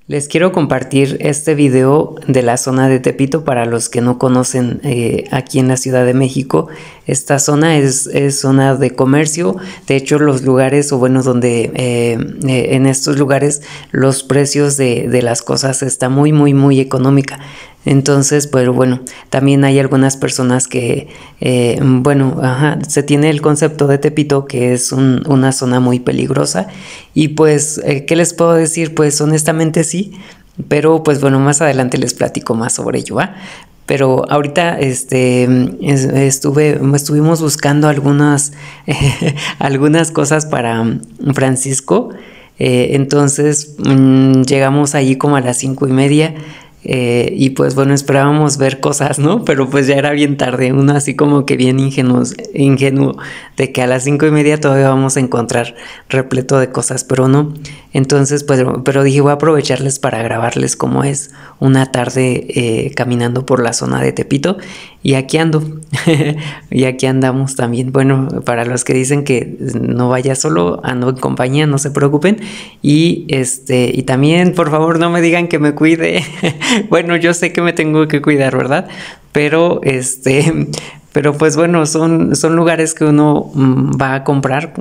Les quiero compartir este video de la zona de Tepito para los que no conocen aquí en la Ciudad de México. Esta zona es zona de comercio. De hecho, los lugares, o bueno, donde en estos lugares los precios de las cosas está muy económica. Entonces, pero bueno, también hay algunas personas que, se tiene el concepto de Tepito, que es una zona muy peligrosa. Y pues, ¿qué les puedo decir? Pues honestamente sí, pero pues bueno, más adelante les platico más sobre ello, ¿va? Pero ahorita estuvimos buscando algunas, algunas cosas para Francisco. Entonces llegamos allí como a las 5:30. Y pues bueno, esperábamos ver cosas, ¿no? Pero pues ya era bien tarde, uno así como que bien ingenuo de que a las 5:30 todavía vamos a encontrar repleto de cosas, pero no. Entonces, pues, pero dije, voy a aprovecharles para grabarles cómo es una tarde caminando por la zona de Tepito. Y aquí ando, y aquí andamos también. Bueno, para los que dicen que no vaya solo, ando en compañía, no se preocupen. Y y también, por favor, no me digan que me cuide. Bueno, yo sé que me tengo que cuidar, ¿verdad? Pero pero pues bueno, son lugares que uno va a comprar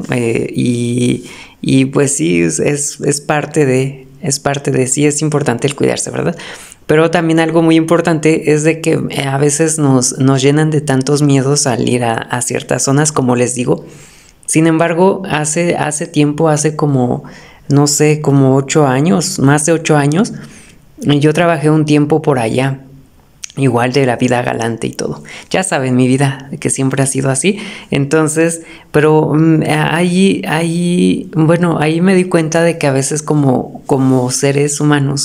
y pues sí, es parte de, sí es importante el cuidarse, ¿verdad? Pero también algo muy importante es de que a veces nos llenan de tantos miedos al ir a ciertas zonas, como les digo. Sin embargo, hace tiempo, hace como, no sé, como 8 años, más de 8 años, yo trabajé un tiempo por allá. Igual de la vida galante y todo. Ya saben, mi vida, que siempre ha sido así. Entonces, pero ahí me di cuenta de que a veces como seres humanos,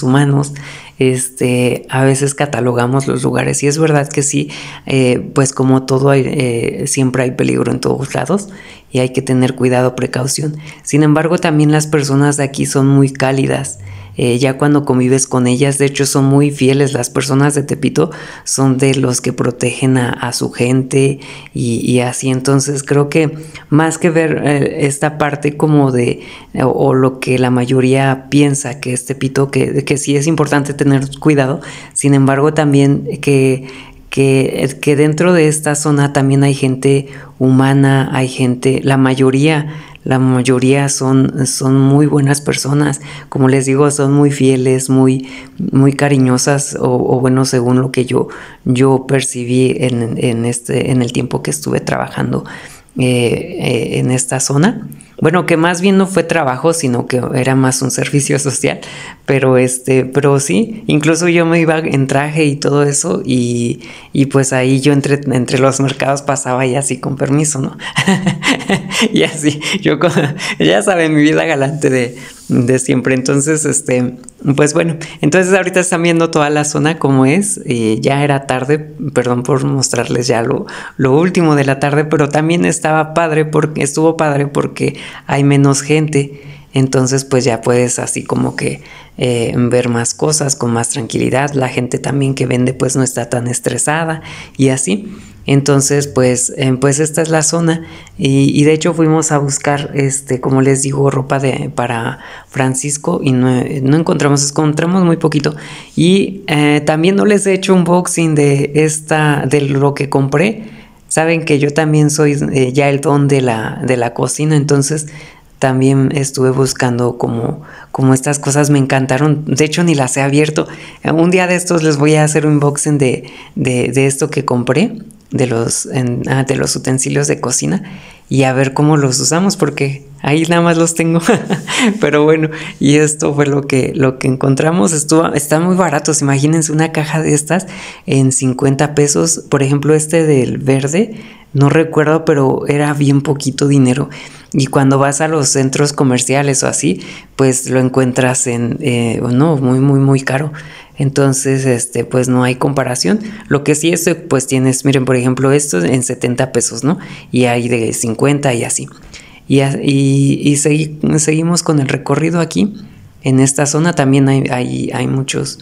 a veces catalogamos los lugares. Y es verdad que sí, pues como todo siempre hay peligro en todos lados y hay que tener cuidado, precaución. Sin embargo, también las personas de aquí son muy cálidas. Ya cuando convives con ellas, de hecho son muy fieles. Las personas de Tepito son de los que protegen a su gente y así. Entonces creo que más que ver esta parte como o lo que la mayoría piensa que es Tepito, que sí es importante tener cuidado. Sin embargo, también que dentro de esta zona también hay gente humana, hay gente, la mayoría son muy buenas personas. Como les digo, son muy fieles, muy cariñosas, o bueno, según lo que yo percibí en el tiempo que estuve trabajando en esta zona. Bueno, que más bien no fue trabajo, sino que era más un servicio social, pero sí, incluso yo me iba en traje y todo eso, y pues ahí yo entre los mercados pasaba y así con permiso, ¿no? Y así, ya saben, mi vida galante de siempre. Entonces, pues bueno, entonces ahorita están viendo toda la zona como es. Ya era tarde, perdón por mostrarles ya lo último de la tarde, pero también estuvo padre porque hay menos gente. Entonces pues ya puedes así como que ver más cosas con más tranquilidad. La gente también que vende pues no está tan estresada y así. Entonces pues esta es la zona y de hecho fuimos a buscar como les digo, ropa para Francisco y no encontramos muy poquito. Y también no les he hecho unboxing de lo que compré. Saben que yo también soy ya el don de la cocina, entonces también estuve buscando como estas cosas. Me encantaron. De hecho, ni las he abierto. Un día de estos les voy a hacer un unboxing de esto que compré, de los utensilios de cocina, y a ver cómo los usamos, porque ahí nada más los tengo. Pero bueno, y esto fue lo que encontramos. Están muy baratos. Imagínense una caja de estas en 50 pesos. Por ejemplo, del verde, no recuerdo, pero era bien poquito dinero. Y cuando vas a los centros comerciales o así, pues lo encuentras muy caro. Entonces, pues no hay comparación. Lo que sí es, pues tienes, miren, por ejemplo, esto en 70 pesos, ¿no? Y hay de 50 y así. Y seguimos con el recorrido aquí. En esta zona también hay muchos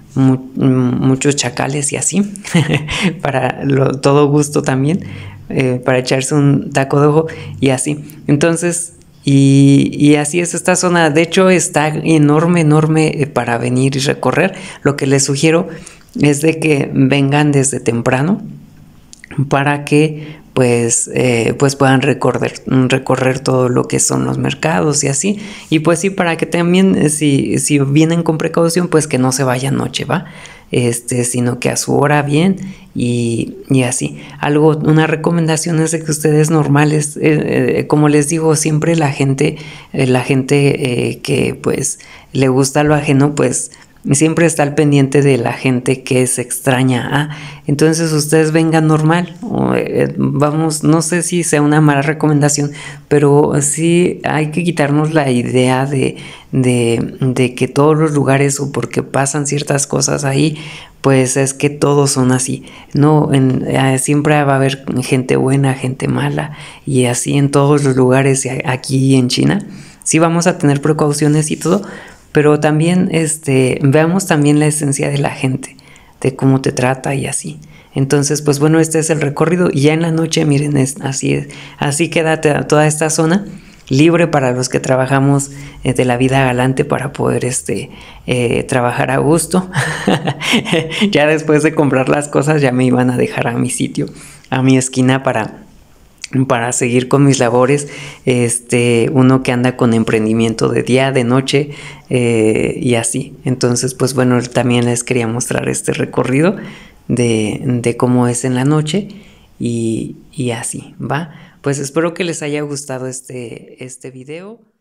chacales y así. Para todo gusto también. Para echarse un taco de ojo y así. Entonces, Y así es esta zona. De hecho, está enorme, enorme para venir y recorrer. Lo que les sugiero es de que vengan desde temprano para que pues puedan recorrer todo lo que son los mercados y así. Y pues sí, para que también si vienen con precaución, pues que no se vaya noche, ¿va? Sino que a su hora bien y así. Una recomendación es de que ustedes normales, como les digo, siempre la gente que pues le gusta lo ajeno, pues siempre está al pendiente de la gente que se extraña. Entonces ustedes vengan normal. Vamos, no sé si sea una mala recomendación, pero sí hay que quitarnos la idea de que todos los lugares o porque pasan ciertas cosas ahí, pues es que todos son así. No, siempre va a haber gente buena, gente mala, y así en todos los lugares aquí en China. Sí vamos a tener precauciones y todo, pero también veamos también la esencia de la gente, de cómo te trata y así. Entonces, pues bueno, este es el recorrido y ya en la noche, miren, así queda toda esta zona libre para los que trabajamos de la vida galante para poder trabajar a gusto. Ya después de comprar las cosas ya me iban a dejar a mi sitio, a mi esquina para seguir con mis labores. Uno que anda con emprendimiento de día, de noche y así. Entonces, pues bueno, también les quería mostrar este recorrido de cómo es en la noche y así, ¿va? Pues espero que les haya gustado este video.